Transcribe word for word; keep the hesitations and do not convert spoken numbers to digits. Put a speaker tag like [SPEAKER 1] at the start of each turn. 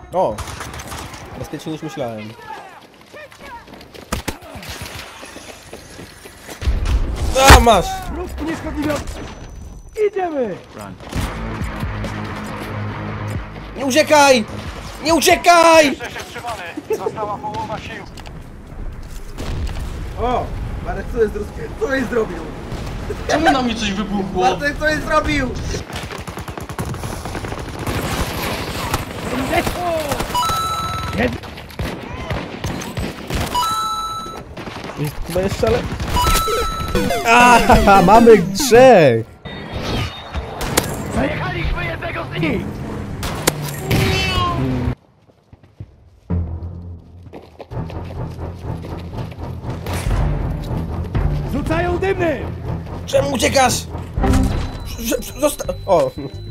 [SPEAKER 1] O! Bezpieczniej niż myślałem. A, masz!
[SPEAKER 2] Ruski nieszkodliwy! Idziemy!
[SPEAKER 1] Nie uciekaj! Nie uciekaj!
[SPEAKER 3] Jeszcze się trzymamy. Została połowa sił.
[SPEAKER 4] O! Marek, co jest, co jest zrobił?
[SPEAKER 5] Czemu na mnie coś wybuchło?
[SPEAKER 4] Marek, co jest zrobił?
[SPEAKER 1] Chyba jeszcze, ale... A, mamy trzech!
[SPEAKER 2] Zajechaliśmy jednego z nich! Rzucają dymny!
[SPEAKER 1] Czemu uciekasz? Zosta... O!